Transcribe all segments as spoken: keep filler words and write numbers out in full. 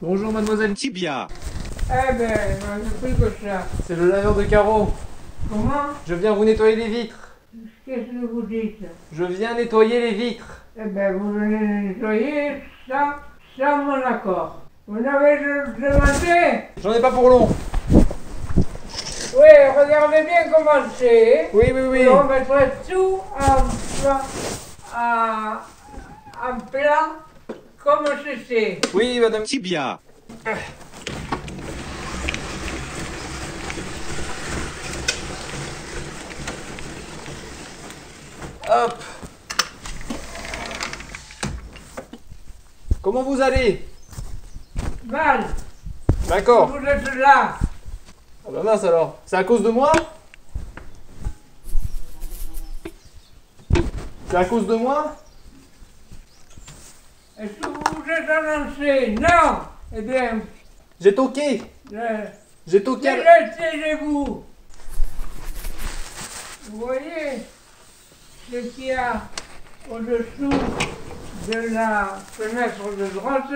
Bonjour mademoiselle Tibia. Eh ben, moi, j'ai plus que ça. C'est le laveur de carreaux. Comment? Je viens vous nettoyer les vitres. Qu'est-ce que vous dites? Je viens nettoyer les vitres. Eh ben, vous venez nettoyer sans, sans mon accord. Vous n'avez demandé? J'en ai pas pour long. Oui, regardez bien comment c'est. Oui, oui, oui. On mettrait tout en, pla- en, en plan comme ceci. Oui, madame Tibia. Hop. Comment vous allez? Mal, D'accord. vous êtes là. Ah bah mince alors. C'est à cause de moi? C'est à cause de moi? Est-ce que vous vous êtes annoncé? Non. Eh bien, J'ai toqué. euh, J'ai toqué. à- Taisez-vous. Vous voyez ce qu'il y a au-dessous de la fenêtre de droite?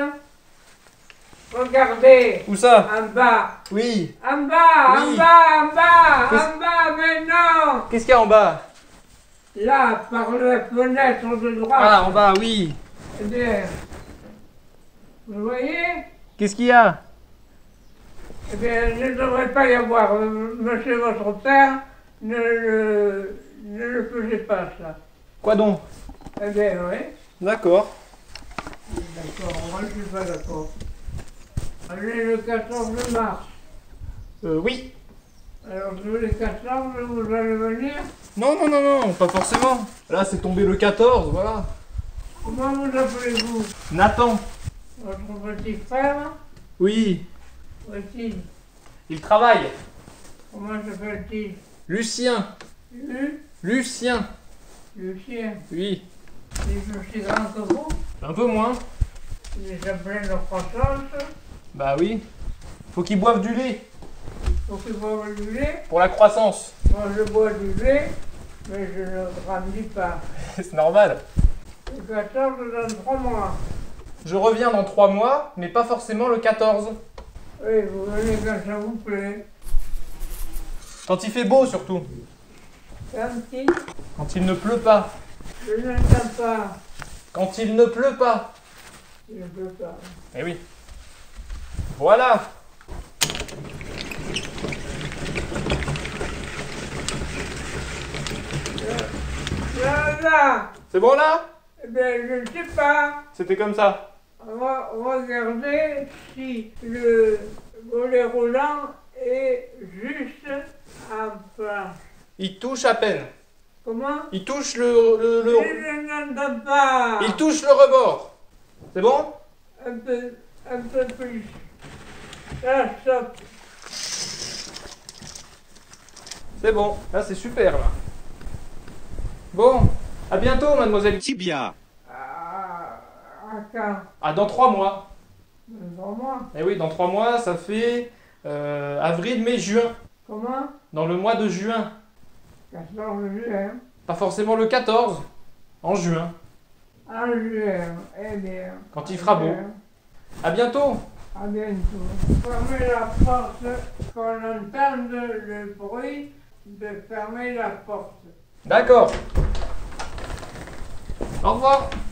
Regardez Où ça? en bas. Oui. En bas, Oui. en bas, en bas, Qu'est-ce- en bas, mais non. Qu'est-ce qu'il y a en bas? Là, par la fenêtre de droite. Ah, en bas, oui. Eh bien, vous voyez? Qu'est-ce qu'il y a? Eh bien, il ne devrait pas y avoir. euh, Monsieur votre père ne le, ne le faisait pas, ça. Quoi donc? Eh bien, oui. D'accord. D'accord, moi je suis pas d'accord. Allez, le quatorze mars. Euh, oui. Alors, tous les quatorze, vous allez venir. Non, non, non, non, pas forcément. Là, c'est tombé le quatorze, voilà. Comment vous appelez-vous? Nathan. Votre petit frère? Oui. Où est-il? Il travaille. Comment s'appelle-t-il? Lucien. Lu? Lucien. Lucien. Oui. Il est aussi grand que vous. Un peu moins. Il est en pleine croissance. Bah oui. Faut qu'il boive du lait. Faut qu'il boive du lait. Pour la croissance. Moi, je bois du lait, mais je ne grandis pas. C'est normal. Le quatorze dans trois mois. Je reviens dans trois mois, mais pas forcément le quatorze. Oui, vous venez quand ça vous plaît. Quand il fait beau, surtout. Quand il... Quand il ne pleut pas. Je n'entends pas. Quand il ne pleut pas. Je ne peux pas. Eh oui. Voilà. Là, là. C'est bon là? Eh bien, je ne sais pas. C'était comme ça. On va regarder si le volet roulant est juste en place. Il touche à peine. Comment? Il touche le, le, le- Je n'entends pas. Il touche le rebord. C'est bon? Un peu, un peu plus. Là, stop. C'est bon. Là, c'est super, là. Bon. À bientôt, mademoiselle Tibia. À, à quand? Ah, dans trois mois. Dans moi. Eh oui, dans trois mois, ça fait euh, avril, mai, juin. Comment? Dans le mois de juin. quatorze juin. Pas forcément le quatorze. En juin. En juin. Eh bien. Quand il fera beau. À bientôt. À bientôt. Fermez la porte, qu'on entende le bruit de fermer la porte. D'accord. Au revoir.